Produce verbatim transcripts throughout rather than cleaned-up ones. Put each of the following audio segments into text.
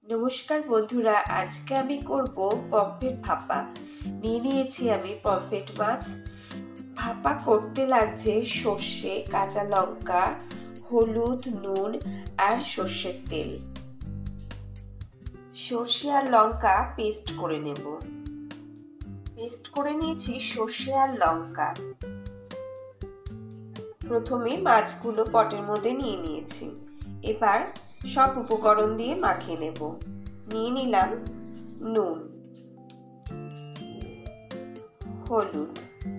নমস্কার বন্ধুরা, আজকে আমি করব পমফ্রেট ভাপা। নিয়ে নিয়েছি আমি পমফ্রেট মাছ। ভাপা করতে লাগছে সর্ষে, কাঁচা লঙ্কা, হলুদ, নুন আর সর্ষের তেল। সর্ষে আর লঙ্কা পেস্ট করে নেব। পেস্ট করে নিয়েছি সর্ষে আর লঙ্কা। প্রথমে মাছগুলো পটের মধ্যে নিয়ে নিয়েছি। এবার সব উপকরণ দিয়ে মাখিয়ে নেব। নিয়ে নিলাম নুন, হলুদ,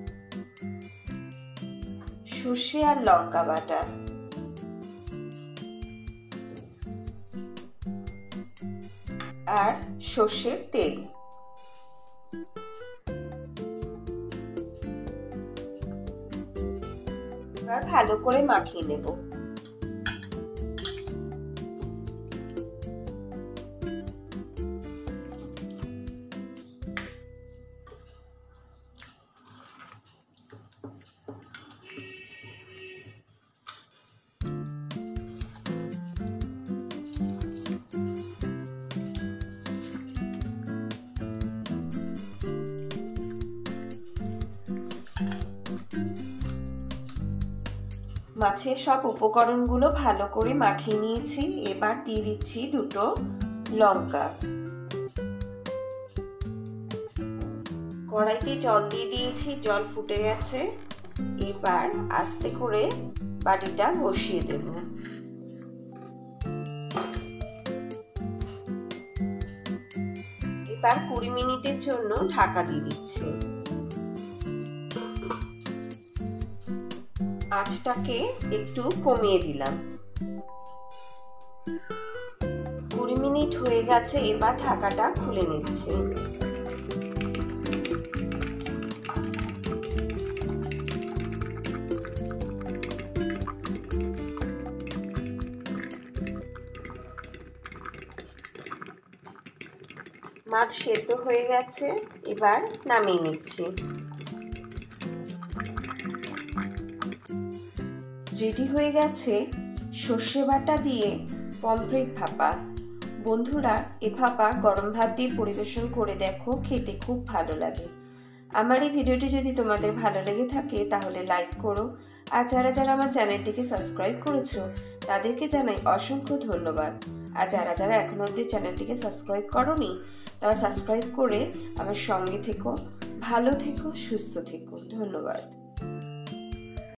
সর্ষে আর লঙ্কা বাটা, আর সর্ষের তেল। এবার ভালো করে মাখিয়ে নেব। মাছের সব উপকরণগুলো ভালো করে মাখিয়ে নিয়েছি। এবার দিয়ে দিচ্ছি দুটো লঙ্কা। কড়াইতে জল দিয়ে দিয়েছি, জল ফুটে গেছে। এবার আস্তে করে বাটিটা বসিয়ে দেব। এবার কুড়ি মিনিটের জন্য ঢাকা দিয়ে দিচ্ছি। আঁচটাকে একটু কমিয়ে দিলাম। কুড়ি মিনিট হয়ে গেছে। এবার ঢাকাটা খুলে নিচ্ছি। মাছ সেদ্ধ হয়ে গেছে। এবার নামিয়ে নিচ্ছি। রেডি হয়ে গেছে সর্ষে বাটা দিয়ে পমফ্রেট ভাপা। বন্ধুরা, এ ভাপা গরম ভাত দিয়ে পরিবেশন করে দেখো, খেতে খুব ভালো লাগে। আমার এই ভিডিওটি যদি তোমাদের ভালো লেগে থাকে তাহলে লাইক করো, আর যারা যারা আমার চ্যানেলটিকে সাবস্ক্রাইব করেছো তাদেরকে জানাই অসংখ্য ধন্যবাদ। আর যারা যারা এখনো অবধি চ্যানেলটিকে সাবস্ক্রাইব করোনি তারা সাবস্ক্রাইব করে আমার সঙ্গে থেকো। ভালো থেকো, সুস্থ থেকো। ধন্যবাদ।